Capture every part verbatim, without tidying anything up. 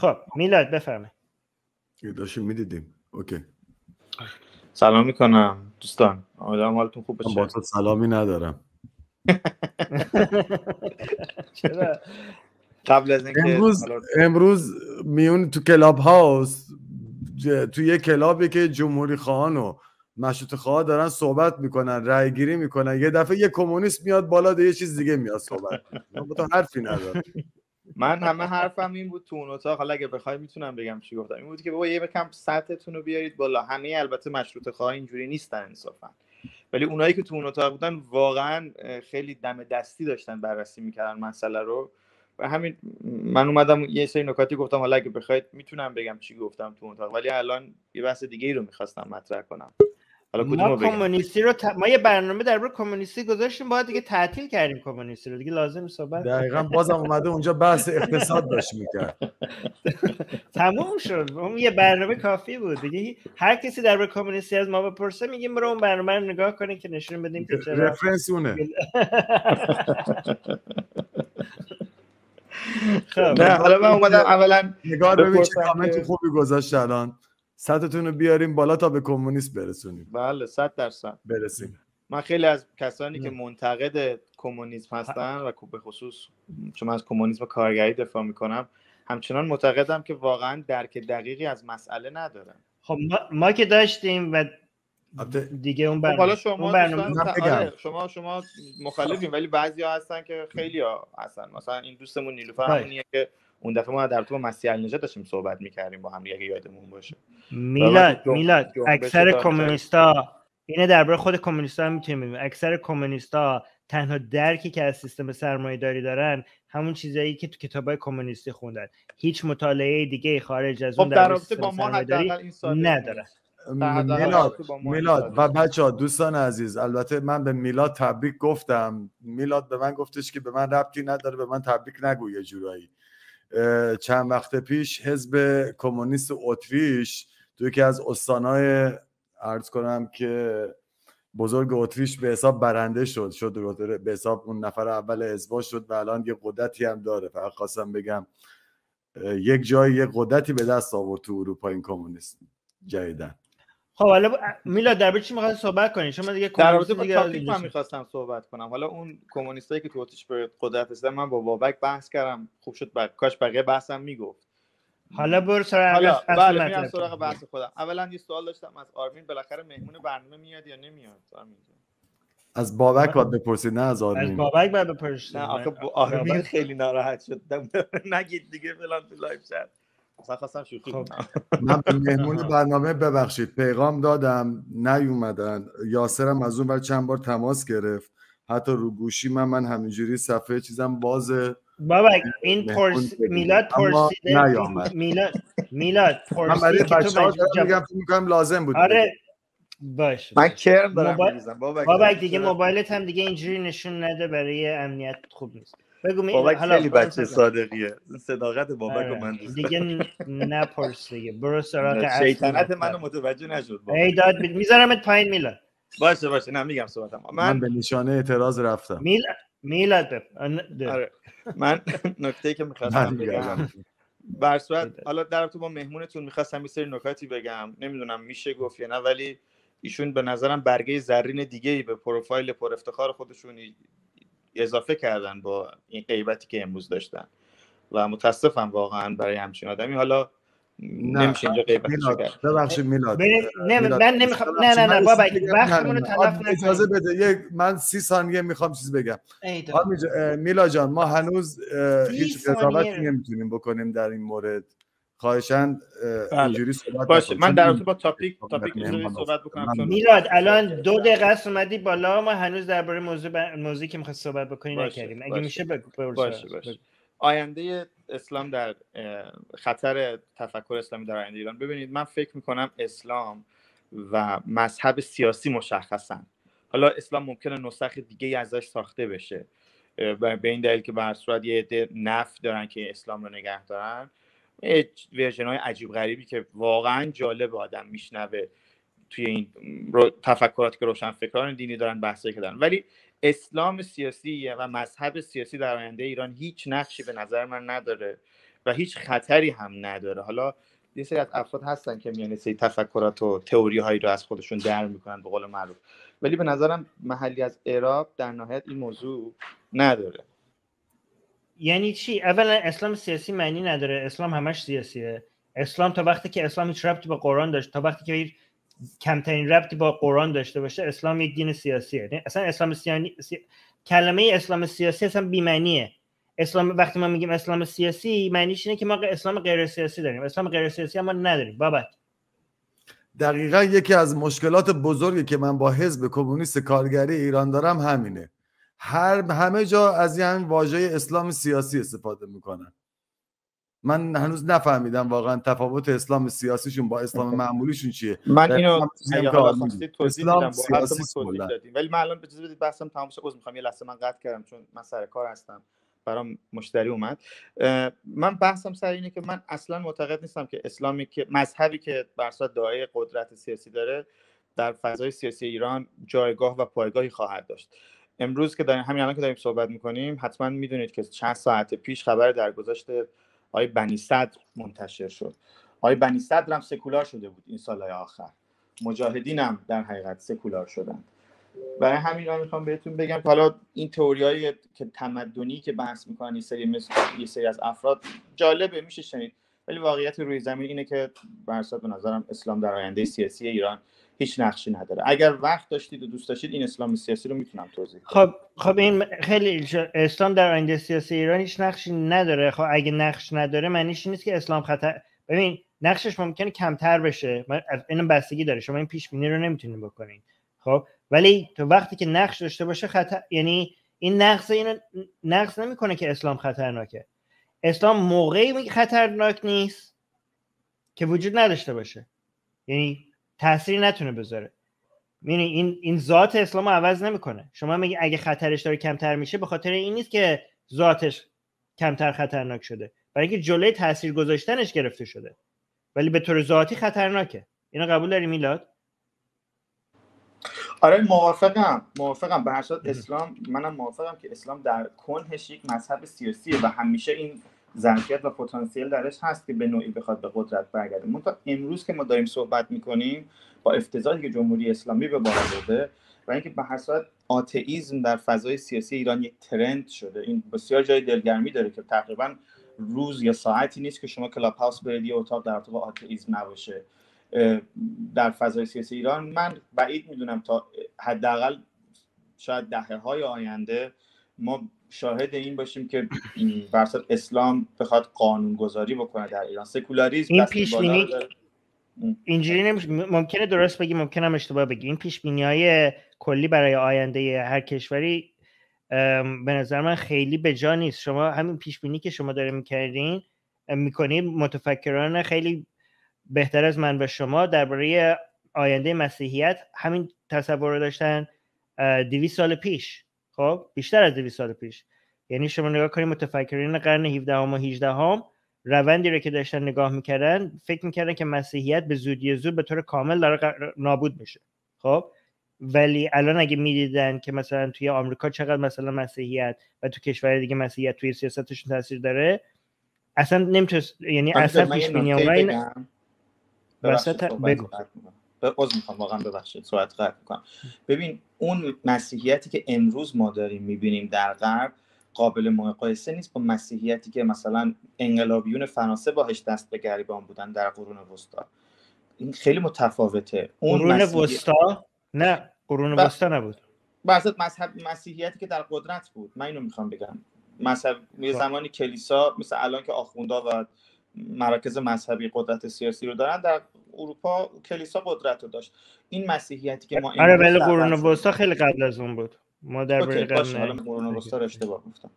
خب میلاد بفرمایید. داشتیم میدیدیم. اوکی. سلام میکنم دوستان، امیدوارم حالتون خوب باشه. من با تو سلامی ندارم. چرا؟ قبل از اینکه امروز امروز میون تو کلاب هاوس تو یه کلابی که جمهوری خواهان و مشروطه خواها دارن صحبت میکنن، رای گیری میکنن، یه دفعه یه کمونیست میاد بالا، یه چیز دیگه میاد صحبت. من با تو حرفی ندارم. من همه حرفم این بود تو اون اتاق، حالا اگه بخوای میتونم بگم چی گفتم. این بود که بابا یه بکم سطحتون رو بیارید بالا. همه البته مشروطه خواه اینجوری نیستن انصافا، ولی اونایی که تو اون اتاق بودن واقعا خیلی دم دستی داشتن بررسی میکردن مسئله رو. و همین من اومدم یه سری نکاتی گفتم، حالا اگه بخواید میتونم بگم چی گفتم تو اون اتاق، ولی الان یه بحث دیگه ای رو میخواستم مطرح کنم. ما کمونیستی رو ت... ما یه برنامه درباره کمونیستی گذاشتیم، باید دیگه تعطیل کردیم کمونیستی رو، دیگه لازم صحبت. دقیقاً بازم اومده اونجا بحث اقتصاد داشت میکرد. تموم شد، اون یه برنامه کافی بود دیگه. هر کسی درباره کمونیستی از ما بپرسه میگیم برو اون برنامه رو نگاه کنین که نشون بدیم که چرا رفرنس اونه. خب نه حالا من اومدم اولا نگاه ببین چه کامنت خوبی گذاشت الان. سطحتون رو بیاریم بالا تا به کمونیست برسونیم. بله صد درصد برسیم. من خیلی از کسانی که منتقد کمونیسم هستن و به خصوص چون من از کمونیسم کارگری دفاع میکنم، همچنان معتقدم که واقعا درک دقیقی از مسئله ندارن. خب ما, ما که داشتیم و دیگه اون برنامه. حالا شما اون برنامه آره شما شما مخالفین، ولی بعضیا هستن که خیلی‌ها هستن. مثلا این دوستمون نیلوفر همونیه که اون دفعه ما در تو مسیح النجات داشتیم صحبت می‌کردیم با هم، اگه یادمون باشه. میلاد میلاد اکثر کمونیستا اینه درباره خود کمونیستا هم میتونیم بگیم، اکثر کمونیستا تنها درکی که از سیستم سرمایه‌داری دارن همون چیزایی که تو کتابای کمونیستی خوندن، هیچ مطالعه دیگه خارج از اون در سیستم سرمایه‌داری ندارن. میلاد میلاد و بچه‌ها دوستان عزیز، البته من به میلاد تبریک گفتم. میلاد به من گفتش که به من ربطی نداره، به من تبریک نگو یه جورایی. چند وقت پیش حزب کمونیست اتریش توی که از استانای عرض کنم که بزرگ اتریش به حساب برنده شد شد به حساب اون نفر اول حزب شد و الان یه قدرتی هم داره. فقط خواستم بگم یک جای یه قدرتی به دست آورد تو اروپا این کمونیست جدیدن. خب حالا میلاد درباره چی می‌خواد صحبت کنین؟ شما دیگه کمونیست دیگه تاپیک من می‌خواستم صحبت کنم. حالا اون کمونیستایی که تو اتریش به قدرت رسیدن، من با بابک بحث کردم، خوب شد بق... کاش بقیه بحثم میگفت. حالا برو سراغ حالا بله میرم سراغ بحث خودم. اولا یه سوال داشتم از آرمین، بالاخره مهمون برنامه میاد یا نمیاد؟ آرمین از بابک باید بپرسید نه از آرمین. از بابک باید بپرسید. نه آخه آرمین خیلی ناراحت شد. نگید دیگه فلان تو لایو چت. اصلا خواستم شوخی کنم. من به مهمون برنامه ببخشید پیغام دادم نیومدن. یاسرم از اون بر چند بار تماس گرفت، حتی رو گوشی من من همینجوری صفحه چیزم بازه. بابک این پرس میلاد پرسیده میلاد میلاد پرسیده که تو میگم فکر می‌کنم لازم بود. آره باش من کرم دارم می‌ریزم بابک. بابک دیگه موبایلت هم دیگه اینجوری نشون نده، برای امنیت خوب نیست. بگو می بابک خیلی بچه صادقیه. صداقت بابک رو من دوست دارم. دیگه نپرس دیگه، برو سراغ اصل. شیطنت منو متوجه نشد بابک. ای داد میذارمت پایین میلاد. باشه باشه نه میگم صحبتم. من, من به نشانه اعتراض رفتم. میلاد میلاد آره من نکته‌ای که می‌خواستم بگم بر صورت حالا در تو با مهمونتون می‌خواستم یه سری نکاتی بگم، نمیدونم میشه گفت یا نه، ولی ایشون به نظرم برگه زرین دیگه‌ای به پروفایل پر افتخار خودشون اضافه کردن با این غیبتی که امروز داشتن و متاسفم واقعا برای همچین آدمی. حالا نمیشه اینجا غیبتشو کرد. ببخشید میلاد. نه من نمیخوام نه نه نه بابا وقتمون رو تلف نکنید. اجازه بده یک من سی ثانیه میخوام چیز بگم. میلاد جان ما هنوز هیچ قضاوتی نمیتونیم بکنیم در این مورد. خواهشاً اینجوری صحبت باشه. من در رابطه با تاپیک تاپیک صحبت بکنم. میلاد الان دو دقیقه است اومدی بالا، ما هنوز درباره موضوع ب... موضوعی که می‌خواست صحبت بکنی نکردیم. اگه میشه بگو. باشه باشه. آینده اسلام در خطر تفکر اسلامی در آینده ایران. ببینید من فکر می‌کنم اسلام و مذهب سیاسی مشخصاً، حالا اسلام ممکنه نسخ دیگه‌ای ازش ساخته بشه به این دلیل که به هر صورت یه عده نفی دارن که اسلام رو نگه دارن، ورژن‌های عجیب غریبی که واقعا جالب آدم میشنوه توی این تفکراتی که روشنفکران دینی دارن بحثایی که دارن. ولی اسلام سیاسی و مذهب سیاسی در آینده ایران هیچ نقشی به نظر من نداره و هیچ خطری هم نداره. حالا یه سری از افراد هستن که میان سری تفکرات و تئوری هایی رو از خودشون در میکنن به قول معروف، ولی به نظرم محلی از اعراب در نهایت این موضوع نداره. یعنی چی؟ اولا اسلام سیاسی معنی نداره، اسلام همش سیاسیه. اسلام تا وقتی که اسلام هیچ ربطی با قرآن داشت، تا وقتی که کمترین ربطی با قرآن داشته باشه، اسلام یک دین سیاسیه. اصلا اسلام سیانی سی... کلمه اسلام سیاسی اصلا بی معنیه. اسلام وقتی ما میگیم اسلام سیاسی معنیش اینه که ما اسلام غیر سیاسی داریم، اسلام غیر سیاسی ما نداریم. بابت دقیقا یکی از مشکلات بزرگی که من با حزب کمونیست کارگری ایران دارم همینه. هر همه جا از این واژه اسلام سیاسی استفاده میکنن. من هنوز نفهمیدم واقعا تفاوت اسلام سیاسیشون با اسلام معمولیشون چیه. من اینو اگه حالا خواستید توضیح میدم، با هر توضیح دادیم، ولی من الان اجازه بدید بحثم تمام شه. عذر میخوام یه لحظه من قطع کردم چون من سر کار هستم، برام مشتری اومد. من بحثم سر اینه که من اصلا معتقد نیستم که اسلامی که مذهبی که بر اساس دعای قدرت سیاسی داره در فضای سیاسی ایران جایگاه و پایگاهی خواهد داشت. امروز که داریم همین الان که داریم صحبت میکنیم، حتما میدونید که چند ساعت پیش خبر درگذشت آقای بنی صدر منتشر شد. آقای بنی صدر هم سکولار شده بود این سالهای آخر، مجاهدین هم در حقیقت سکولار شدن. برای همین من میخوام بهتون بگم که حالا این تئوریایی که تمدنی که بحث میکنن این سری مثل یه سری از افراد جالبه، میشه شنید، ولی واقعیت روی زمین اینه که بر اساس به نظرم اسلام در آینده سیاسی ایران هیچ نقشی نداره. اگر وقت داشتید و دوست داشتید این اسلام سیاسی رو میتونم توضیح بدم. خب خب این خیلی اسلام در آینده سیاسی ایران هیچ نقشی نداره. خب اگه نقش نداره معنیش نیست که اسلام خطر، ببین نقشش ممکنه کمتر بشه، اینم بستگی داره، شما این پیش بینی رو نمیتونید بکنید. خب ولی تو وقتی که نقش داشته باشه خطر، یعنی این نقص اینو نقص نمیکنه که اسلام خطرناکه. اسلام موقعی خطرناک نیست که وجود نداشته باشه، یعنی تأثیری نتونه بذاره. یعنی این این ذات اسلام رو عوض نمیکنه. شما میگی اگه خطرش داره کمتر میشه، به خاطر این نیست که ذاتش کمتر خطرناک شده، برای اینکه جلوی تاثیر گذاشتنش گرفته شده، ولی به طور ذاتی خطرناکه. اینو قبول داری میلاد؟ آره موافقم موافقم به هر صورت اسلام، منم موافقم که اسلام در کنهش یک مذهب سیاسیه و همیشه این ظرفیت و پتانسیل درش هست که به نوعی بخواد به قدرت برگرده. منتها امروز که ما داریم صحبت میکنیم با افتضاحی که جمهوری اسلامی به بار برده و اینکه به هر صورت آتئیسم در فضای سیاسی ایران یک ترند شده، این بسیار جای دلگرمی داره که تقریبا روز یا ساعتی نیست که شما کلاب هاوس برید یه اتاق در رابطه با آتئیسم نباشه در فضای سیاسی ایران. من بعید میدونم تا حداقل شاید دهه‌های آینده ما شاهد این باشیم که برصد اسلام بخواد قانونگذاری بکنه در ایران. سکولاریسم این پیش بینی اینجوری نمیشه، ممکنه درست بگی ممکنه هم اشتباه بگی. این پیش بینی‌های کلی برای آینده هر کشوری به نظر من خیلی به جا نیست. شما همین پیش بینی که شما دارین می‌کردین می‌کنید، متفکران خیلی بهتر از من و شما درباره آینده مسیحیت همین تصور رو داشتن دویست سال پیش، خب بیشتر از دویست سال پیش. یعنی شما نگاه کنید متفکرین قرن هفدهم و هجدهم روندی رو که داشتن نگاه میکردن، فکر میکردن که مسیحیت به زودی زود به طور کامل داره نابود میشه. خب ولی الان اگه میدیدن که مثلا توی آمریکا چقدر مثلا مسیحیت و تو کشور دیگه مسیحیت توی سیاستشون تاثیر داره، اصلا نمیتونه، یعنی اصلا پیش بینی اونها وسط بگو باز میخوام واقعا ببخشید سرعت قطع میکنم. ببین اون مسیحیتی که امروز ما داریم میبینیم در غرب قابل مقایسه نیست با مسیحیتی که مثلا انقلابیون فرانسه باهاش دست به گریبان بودن در قرون وسطا. این خیلی متفاوته. اون قرون وسطا نه قرون وسطا نبود، واسه مذهب مسیحیتی که در قدرت بود. من اینو میخوام بگم، مذهب یه زمانی کلیسا مثل الان که آخوندا و مراکز مذهبی قدرت سیاسی رو دارن، در اروپا کلیسا قدرت رو داشت. این مسیحیتی که ما آره ولی قرون وسطا خیلی قبل از اون بود. ما در اوکی باشه، حالا قرون وسطا رو اشتباه گفتم.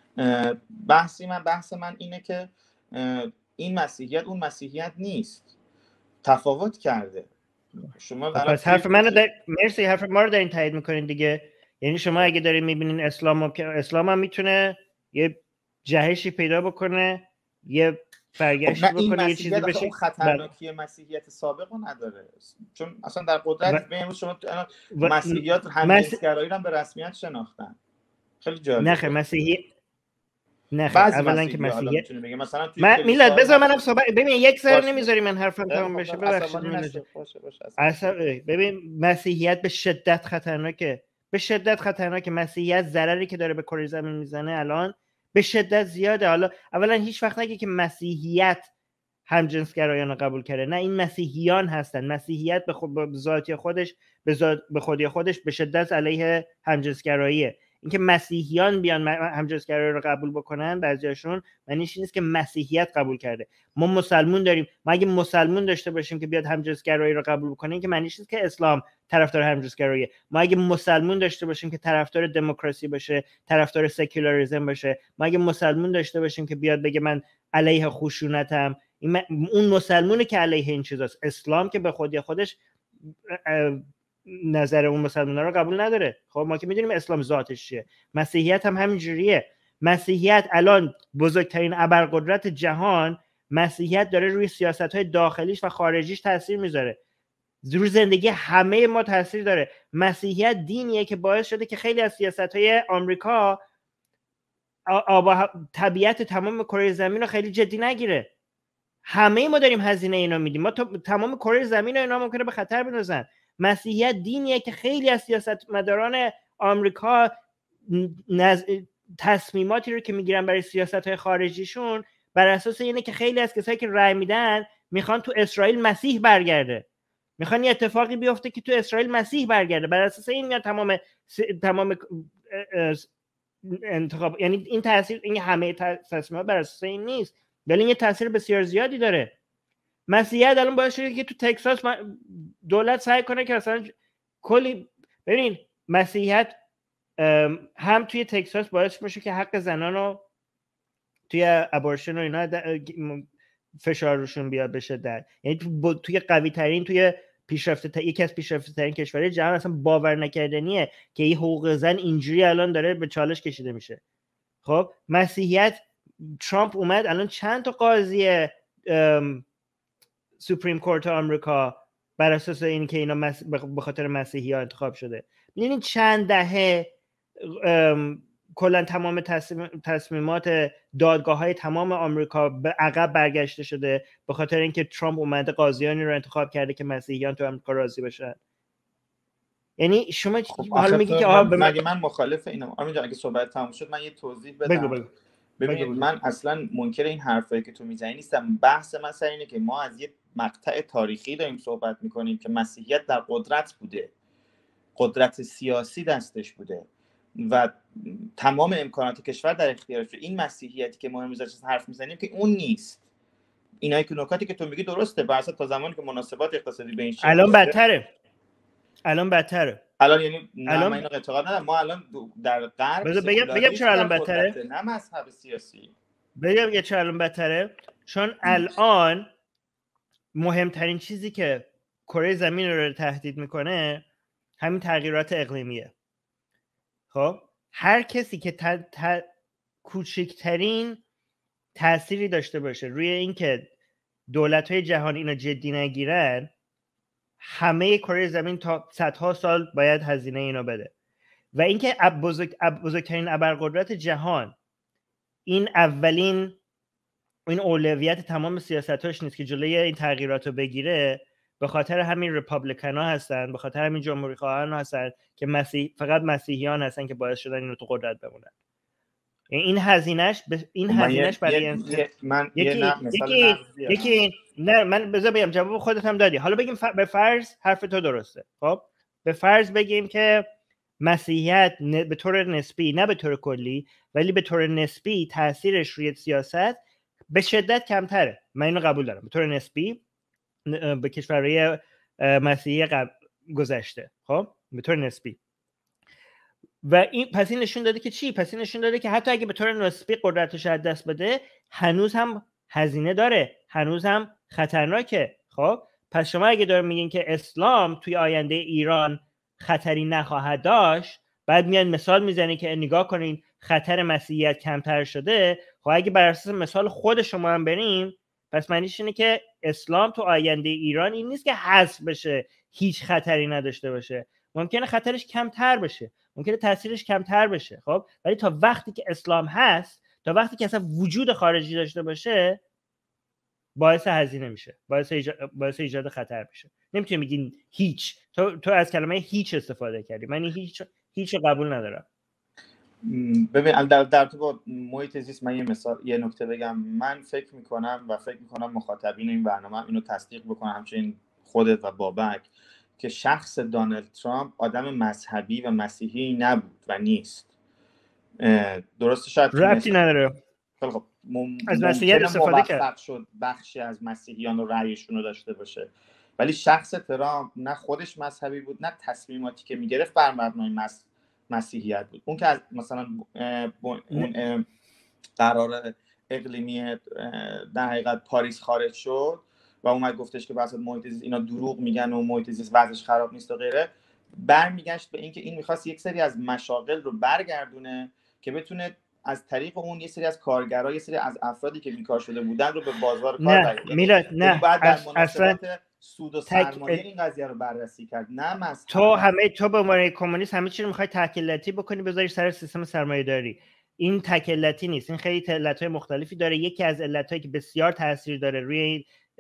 بحثی من بحث من اینه که این مسیحیت اون مسیحیت نیست، تفاوت کرده. شما پس حرف منو در... مرسی حرف ما رو دارین تایید میکنین دیگه. یعنی شما اگه دارین میبینین اسلام هم... اسلام هم میتونه یه جهشی پیدا بکنه، یه فرگشت خب بکنه، یه چیزی بشه. اون خطرناکی مسیحیت سابق رو نداره، چون اصلا در قدرت به امروز شما و... مسیحیات همجنسگرایی رو به رسمیت شناختن. خیلی جالب. نه خیلی مسیحی نه خیلی اولا که مسیحیت مثلا من میلاد بذار منم صحبت ببین یک سر نمیذاری من حرفم تمام بشه ببخشید میلاد. اصلا ببین مسیحیت به شدت خطرناکه، به شدت خطرناکه. مسیحیت ضرری که داره به کره زمین میزنه الان به شدت زیاده. حالا اولا هیچ وقت نگه که مسیحیت همجنسگرایان رو قبول کرده، نه این مسیحیان هستن. مسیحیت به خود به ذاتی خودش به ذات به خودی خودش به شدت علیه همجنسگراییه. اینکه مسیحیان بیان همجنسگرایی رو قبول بکنن بعضیاشون معنیش نیست که مسیحیت قبول کرده. ما مسلمون داریم، ما اگه مسلمون داشته باشیم که بیاد همجنسگرایی رو قبول بکنه این که معنیش نیست که اسلام طرفدار همجنسگراییه. ما اگه مسلمون داشته باشیم که طرفدار دموکراسی باشه، طرفدار سکولاریسم باشه، ما اگه مسلمون داشته باشیم که بیاد بگه من علیه خشونتم، این اون مسلمونه که علیه این چیزاست. اسلام که به خودی خودش نظر اون مسلمان‌ها رو قبول نداره. خب ما که میدونیم اسلام ذاتش چیه. مسیحیت هم همین جوریه. مسیحیت الان بزرگترین ابرقدرت جهان، مسیحیت داره روی سیاست‌های داخلیش و خارجیش تاثیر میذاره. روی زندگی همه ما تاثیر داره. مسیحیت دینیه که باعث شده که خیلی از سیاست‌های آمریکا آب طبیعت تمام کره زمین رو خیلی جدی نگیره. همه ما داریم هزینه اینا میدیم. ما تمام کره زمین رو اینا ممکنه به خطر بندازن. مسیحیت دینیه که خیلی از سیاستمداران آمریکا نز... تصمیماتی رو که میگیرن برای سیاست‌های خارجیشون بر اساس اینه که خیلی از کسایی که رأی میدن میخوان تو اسرائیل مسیح برگرده، میخوان یه اتفاقی بیفته که تو اسرائیل مسیح برگرده. بر اساس این میاد تمام س... تمام انتخاب، یعنی این تاثیر، این همه تصمیمات بر اساس این نیست، ولی این یه تاثیر بسیار زیادی داره. مسیحیت الان باعث شده که تو تگزاس دولت سعی کنه که اصلا کلی، ببین مسیحیت هم توی تگزاس باعث میشه که حق زنان رو توی ابورشن و اینا فشار روشون بیاد بشه در، یعنی تو توی قوی ترین توی پیشرفته تا... یکی از پیشرفته ترین کشورهای جهان اصلا باور نکردنیه که این حقوق زن اینجوری الان داره به چالش کشیده میشه. خب مسیحیت، ترامپ اومد الان چند تا قاضی سوپریم کورت آمریکا بر اساس این که اینا مس... به خاطر مسیحی ها انتخاب شده. می‌بینید چند دهه کلا تمام تصمیم... تصمیمات دادگاه‌های تمام آمریکا به عقب برگشته شده به خاطر اینکه ترامپ اومده قاضیانی رو انتخاب کرده که مسیحیان تو آمریکا راضی بشن. یعنی شما خب حالا میگی که آها من... مگه من مخالف اینم. آمین جان اگه صحبت تموم شد من یه توضیح بدم. بگو بگو. ببینید من اصلا منکر این حرفایی که تو میزنی نیستم. بحث من سر اینه که ما از یه مقطع تاریخی داریم صحبت میکنیم که مسیحیت در قدرت بوده، قدرت سیاسی دستش بوده و تمام امکانات کشور در اختیارش. این مسیحیتی که ما امروز ازش حرف میزنیم که اون نیست. اینایی که نکاتی که تو میگی درسته، واسه تا زمانی که مناسبات اقتصادی به این شکل الان بدتره. الان بدتره. الان یعنی نه الان... من اینو اعتقاد ندارم. ما الان در غرب بگم بگم چرا الان بدتره؟ نه مذهب سیاسی. بگم یه چرا الان بدتره؟ چون الان مهمترین چیزی که کره زمین رو تهدید میکنه همین تغییرات اقلیمیه. خب هر کسی که ت... ت... کوچکترین تأثیری داشته باشه روی اینکه دولت‌های جهانی اینو جدی نگیرن، همه کره زمین تا صدها سال باید هزینه اینو بده. و اینکه بزرگ... بزرگترین ابرقدرت جهان این اولین این اولویت تمام سیاستاش نیست که جلوی این تغییرات رو بگیره، به خاطر همین ریپابلیکن ها هستن، به خاطر همین جمهوری خواهان هستن که مسیح فقط مسیحیان هستن که باعث شدن اینو تو قدرت بمونن. این هزینهش ب... این هزینهش برای من یه من یکی یکی یکی نه من بذار بگم جواب خودت هم دادی. حالا بگیم ف... به فرض حرف تو درسته. خب به فرض بگیم که مسیحیت ن... به طور نسبی، نه به طور کلی ولی به طور نسبی تاثیرش روی سیاست به شدت کمتره. من اینو قبول دارم. به طور نسبی به کشورهای مسیحی قبل گذشته، خب به طور نسبی. و این پس این نشون داده که چی؟ پس این نشون داده که حتی اگه به طور نسبی قدرتش از دست بده، هنوز هم هزینه داره، هنوز هم خطرناکه. خب پس شما اگه دارین میگین که اسلام توی آینده ایران خطری نخواهد داشت، بعد میاد مثال میزنه که نگاه کنین خطر مسیحیت کمتر شده. خب اگه بر اساس مثال خود شما هم بریم، پس معنیش اینه که اسلام تو آینده ایران این نیست که حذف بشه، هیچ خطری نداشته باشه. ممکنه خطرش کمتر بشه، ممکنه تاثیرش کمتر بشه. خب ولی تا وقتی که اسلام هست، تا وقتی که اصلا وجود خارجی داشته باشه باعث هزینه میشه، باعث ایجاد باعث ایجاد خطر میشه. نمیتونی بگین هیچ. تو تو از کلمه هیچ استفاده کردی، من هیچ هیچ قبول ندارم. ببین در در تو با محیط زیست من یه مثال یه نکته بگم. من فکر میکنم و فکر میکنم مخاطبین این برنامه اینو تصدیق بکنن، همچنین خودت و بابک، که شخص دونالد ترامپ آدم مذهبی و مسیحی نبود و نیست. درسته؟ شاید ربطی نداره. خب مم... از مسیحیت استفاده کرد شد بخشی از مسیحیان رو رأیشون رو داشته باشه، ولی شخص ترامپ نه خودش مذهبی بود نه تصمیماتی که میگرفت بر مبنای مس... مسیحیت بود. اون که از مثلا اون قرار اقلیمی در حقیقت پاریس خارج شد و اومد گفتش که واسه محیط زیست اینا دروغ میگن و محیط زیست وضعش خراب نیست و غیره، برمیگشت به اینکه این میخواست یک سری از مشاغل رو برگردونه که بتونه از طریق اون یه سری از کارگرا، یه سری از افرادی که بیکار شده بودن رو به بازار کار برگردونه. میلاد نه، بعد در مناسبات سود و سرمایه این قضیه رو بررسی کرد، نه مذهب. تو همه تو به عنوان کمونیست همه چی رو میخوای تکلتی بکنی بذاری سر سیستم سرمایه‌داری. این تکلتی نیست، این خیلی علت‌های مختلفی داره. یکی از علت‌هایی که بسیار تاثیر داره روی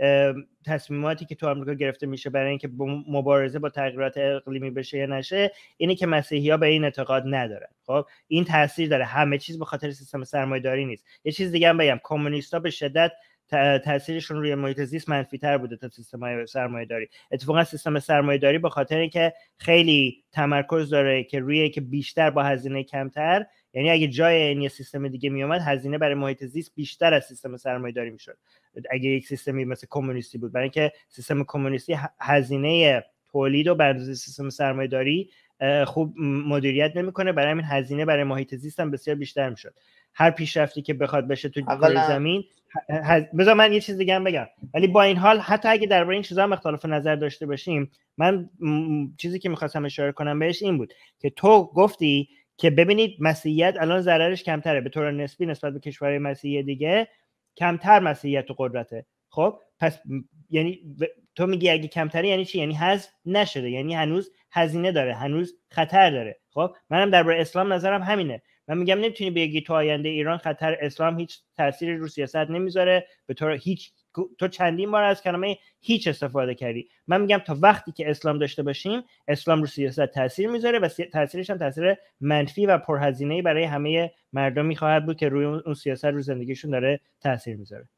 تصمیماتی که تو آمریکا گرفته میشه برای اینکه مبارزه با تغییرات اقلیمی بشه یا نشه، اینه که مسیحی‌ها به این اعتقاد ندارن. خب این تاثیر داره. همه چیز به خاطر سیستم سرمایه‌داری نیست. یه چیز دیگه هم بگم، کمونیست‌ها به شدت تاثیرشون روی محیط زیست منفی‌تر بوده تا سیستم سرمایه‌داری. اتفاقا سیستم سرمایه‌داری به خاطر اینکه خیلی تمرکز داره که روی که بیشتر با هزینه کمتر، یعنی اگه جای این سیستم دیگه می اومد هزینه برای محیط زیست بیشتر از سیستم سرمایه‌داری میشد اگه یک سیستمی مثل کمونیستی بود، برای اینکه سیستم کمونیستی هزینه تولید و به اندازه سیستم سرمایه‌داری خوب مدیریت نمیکنه، برای همین هزینه برای محیط زیست هم بسیار بیشتر میشد. هر پیشرفتی که بخواد بشه تو کره زمین هز... بذار من یه چیز دیگه هم بگم، ولی با این حال حتی اگه درباره این چیزا هم اختلاف نظر داشته باشیم، من م... چیزی که می‌خواستم اشاره کنم بهش این بود که تو گفتی که ببینید مسیحیت الان ضررش کمتره به طور نسبی نسبت به کشورهای مسیحی دیگه، کمتر مسیحیت و قدرته. خب پس یعنی تو میگی اگه کمتره یعنی چی؟ یعنی حذف نشده، یعنی هنوز هزینه داره، هنوز خطر داره. خب منم درباره اسلام نظرم همینه. من میگم نمیتونی بگی تو آینده ایران خطر اسلام هیچ تأثیری رو سیاست نمیذاره به طور هیچ. تو چندین بار از کلمه هیچ استفاده کردی. من میگم تا وقتی که اسلام داشته باشیم اسلام رو سیاست تاثیر میذاره و تاثیرش هم تاثیر منفی و پرهزینه‌ای برای همه مردم میخواهد بود که روی اون سیاست رو زندگیشون داره تاثیر میذاره.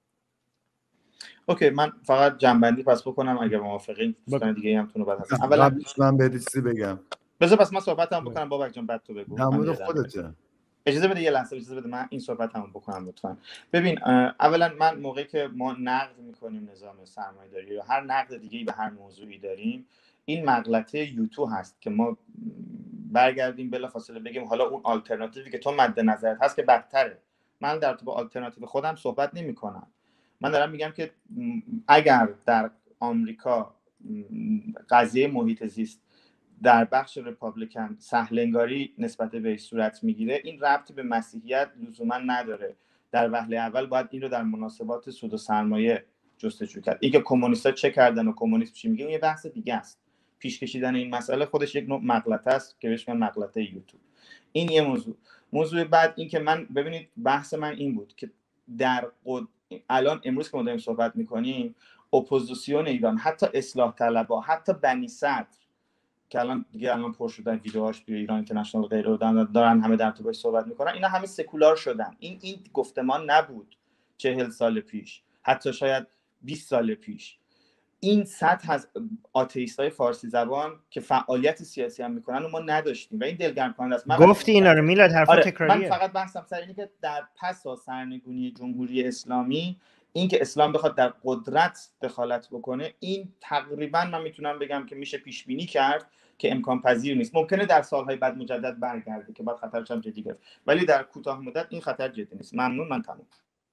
اوکی، من فقط جنبندی پس بکنم اگه موافقین. دوستان دیگه هم تونو بعد هستن. اولا من به چیزی بگم. بذار پس من صحبتام بکنم بابک جان، بعد تو بگو. در مورد خودته. اجازه بده یه لحظه اجازه بده من این صحبتمو بکنم لطفا. ببین اولا من موقعی که ما نقد میکنیم نظام سرمایه‌داری یا هر نقد دیگه‌ای به هر موضوعی داریم، این مغلطه یوتو هست که ما برگردیم بلافاصله بگیم حالا اون آلترناتیوی که تو مد نظرت هست که بدتره. من در تو با آلترناتیو خودم صحبت نمی‌کنم. من دارم میگم که اگر در آمریکا قضیه محیط زیست در بخش رپابلیکن سهلنگاری نسبت به صورت میگیره، این ربطی به مسیحیت لزوما نداره. در وهله اول باید این رو در مناسبات سود و سرمایه جستجو کرد. اینکه کمونیست‌ها چه کردن و کمونیسم چی میگه یه بحث دیگه است. پیش کشیدن این مسئله خودش یک نوع مغلطه است که بهش میگن مغلطه یوتیوب. این یه موضوع. موضوع بعد این که من ببینید بحث من این بود که در قد... الان امروز که ما داریم صحبت میکنیم اپوزیسیون ایران، حتی اصلاح طلبها، حتی بنی صدر که الان دیگه الان پر شدن ویدیوهاش توی ایران اینترنشنال غیره دارن همه در تو باش صحبت میکنن، اینا همه سکولار شدن. این این گفتمان نبود چهل سال پیش، حتی شاید بیست سال پیش. این سطح از آتئیستای فارسی زبان که فعالیت سیاسی هم میکنن و ما نداشتیم و این دلگرم کننده است. گفتی اینا رو میلاد، حرف آره، تکراریه. من فقط بحثم سر اینه که در پس از سرنگونی جمهوری اسلامی این که اسلام بخواد در قدرت دخالت بکنه، این تقریبا من میتونم بگم که میشه پیش بینی کرد که امکان پذیر نیست. ممکنه در سالهای بعد مجدد برگرده که بعد خطرش هم جدی گرفت، ولی در کوتاه مدت این خطر جدی نیست. ممنون، من تمام.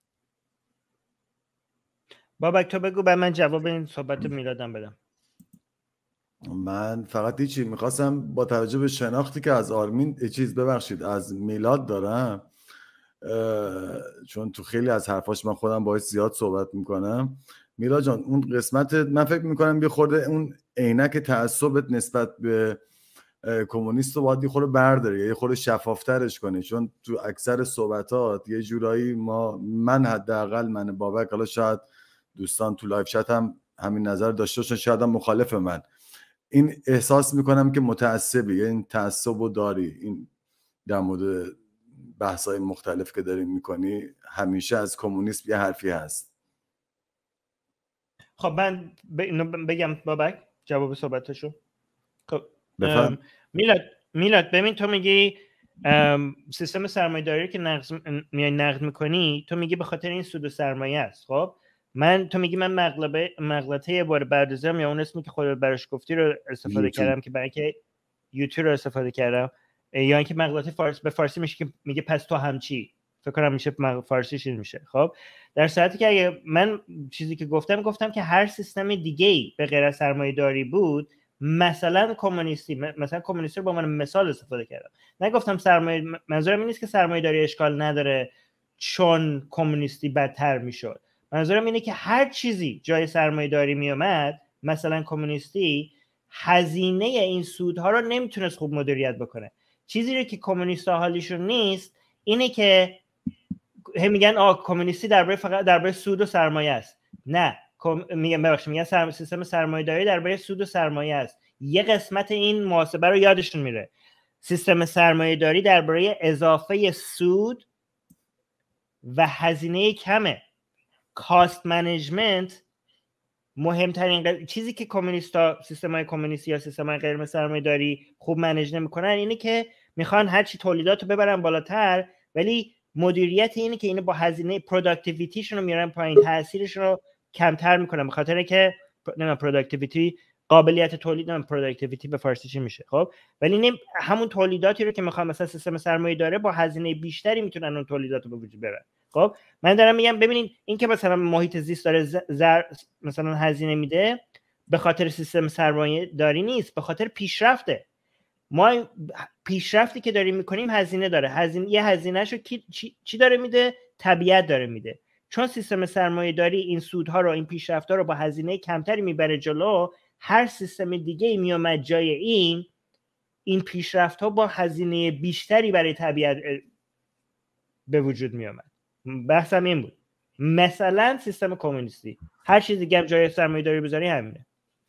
بابک تو بگو بعد من جواب این صحبت میلادم بدم. من فقط هیچی میخواستم با توجه به شناختی که از آرمین چیز ببخشید از میلاد دارم، چون تو خیلی از حرفاش من خودم باهاش زیاد صحبت میکنم. میلاد جان اون قسمت من فکر میکنم یه خورده اون عینک تعصبت نسبت به کمونیست رو باید یه خورده برداره، یه خورده شفافترش کنه، چون تو اکثر صحبتات یه جورایی ما من حداقل من بابک، حالا شاید دوستان تو لایو چت هم همین نظر داشته باشن، شاید هم مخالف من، این احساس میکنم که متعصبی، این تعصب رو داری، این در مورد بحث‌های مختلف که داریم میکنی همیشه از کمونیسم یه حرفی هست. خب من ب... بگم بابک جواب صحبتشو. خب میلاد میلاد ببین تو میگی سیستم سرمایه‌داری که نقد میای نقد میکنی، تو میگی به خاطر این سود و سرمایه است. خب من تو میگی من مغلطه مغلطه یه بار بردازم یا اون اسمی که خودت براش گفتی رو استفاده یوتیوب. کردم که برای که یوتیوب رو استفاده کردم، یا اینکه مغلطه فارسی به فارسی میشه که میگه پس تو همچی، فکر کنم میشه فارسیش این میشه. خب در صورتی که اگه من چیزی که گفتم گفتم که هر سیستم دیگه‌ای به غیر از سرمایه‌داری بود، مثلا کمونیستی، مثلا کمونیستی رو با من مثال استفاده کردم، نگفتم سرمایه، منظورم این نیست که سرمایه‌داری اشکال نداره چون کمونیستی بدتر میشد، منظورم اینه که هر چیزی جای سرمایه‌داری میومد، مثلا کمونیستی، هزینه این سودها رو نمیتونست خوب مدیریت بکنه. چیزی رو که کمونیست‌ها حالیشون نیست اینه که هم میگن آ کمونیستی درباره فقط درباره سود و سرمایه است. نه، میگم ببخشید میگن سرم... سیستم سرمایه‌داری درباره سود و سرمایه است. یه قسمت این محاسبه رو یادشون میره. سیستم سرمایه‌داری درباره اضافه سود و هزینه کمه. کاست منیجمنت مهمترین ق... چیزی که کمونیستا، سیستم‌های کمونیستی یا سیستم‌های غیر سرمایه‌داری خوب منیج نمی‌کنن اینه که میخوان هر چی تولیدات رو ببرن بالاتر، ولی مدیریت اینه که اینو با هزینه پروداکتیویتیشون رو میارن پایین، تاثیرش رو کمتر میکنن، به خاطر که نمیدونم پروداکتیویتی قابلیت تولید، نمیدونم پروداکتیویتی به فارسی چی میشه. خب ولی نیم همون تولیداتی رو که میخوان مثلا سیستم سرمایه داره با هزینه بیشتری میتونن اون تولیدات رو به وجود بیارن. خب من دارم میگم ببینید این که مثلا محیط زیست داره زر مثلا هزینه میده به خاطر سیستم سرمایه داری نیست، به خاطر پیشرفته. ما پیشرفتی که داریم میکنیم هزینه داره، هزینه یه هزینهشو چی, چی داره میده؟ طبیعت داره میده. چون سیستم سرمایه داری این سودها رو، این پیشرفت‌ها رو با هزینه کمتری میبره جلو، هر سیستم دیگه میومد جای این این پیشرفت‌ها با هزینه بیشتری برای طبیعت به وجود میومد. بحثم این بود. مثلا سیستم کمونیستی، هر چیز دیگه هم جای سرمایه داری بذاری همینه.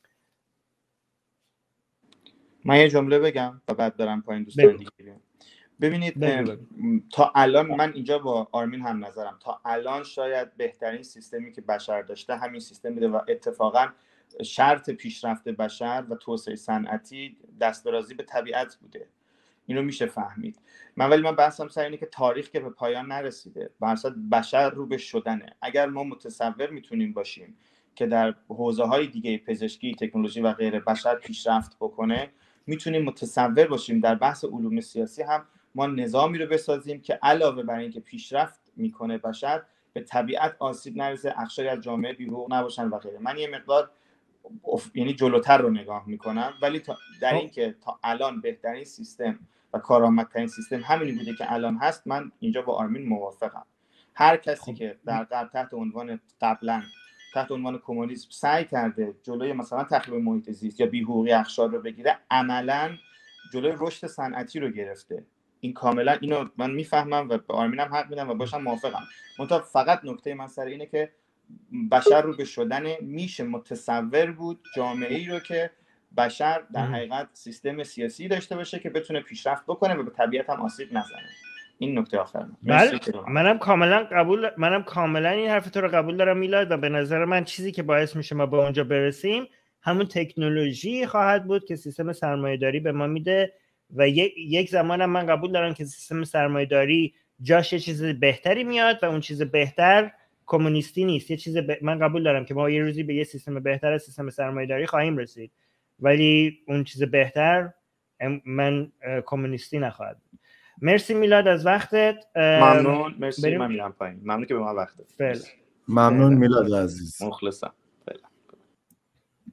من یه جمله بگم و بعد برم پایین دوستان دیگه. ببینید بگو. تا الان من اینجا با آرمین هم نظرم، تا الان شاید بهترین سیستمی که بشر داشته همین سیستم بوده و اتفاقا شرط پیشرفت بشر و توسعه صنعتی دسترازی به طبیعت بوده. اینو میشه فهمید. من ولی من بحثم سر اینه که تاریخ که به پایان نرسیده، برصد بشر رو به شدنه. اگر ما متصور میتونیم باشیم که در حوزه‌های دیگه پزشکی، تکنولوژی و غیره بشر پیشرفت بکنه، میتونیم متصور باشیم در بحث علوم سیاسی هم ما نظامی رو بسازیم که علاوه بر اینکه پیشرفت میکنه بشر، به طبیعت آسیب نرسه، اخشاری از جامعه بی‌حقوق نباشن و غیره. من یه مقدار یعنی جلوتر رو نگاه میکنم، ولی در این که تا الان بهترین سیستم و کارآمدترین سیستم همینی بوده که الان هست، من اینجا با آرمین موافقم. هر کسی که در قبل تحت عنوان قبلا تحت عنوان کمونیسم سعی کرده جلوی مثلا تخریب محیط زیست یا بی‌حقوقی اخشار رو بگیره، عملاً جلوی رشد صنعتی رو گرفته. این کاملا اینو من میفهمم و به آرمینم حق میدم و باشم موافقم. منتها فقط نکته من سر اینه که بشر رو به شدن میشه متصور بود جامعه‌ای رو که بشر در حقیقت سیستم سیاسی داشته باشه که بتونه پیشرفت بکنه و به طبیعت هم آسیب نزنه. این نکته آخر من. منم کاملا قبول منم کاملا این حرف تو رو قبول دارم میلاد، و به نظر من چیزی که باعث میشه ما به اونجا برسیم همون تکنولوژی خواهد بود که سیستم سرمایه‌داری به ما میده. و یک یک زمانم من قبول دارم که سیستم سرمایه‌داری جاش یه چیز بهتری میاد و اون چیز بهتر کمونیستی نیست. یه چیز ب... من قبول دارم که ما یه روزی به یه سیستم بهتر از سیستم سرمایه‌داری خواهیم رسید، ولی اون چیز بهتر من کمونیستی نخواهد بود. مرسی میلاد از وقتت. ممنون. مرسی. بریم. من میرم پایین. ممنون که به ما وقت دادید. ممنون میلاد عزیز. مخلصم.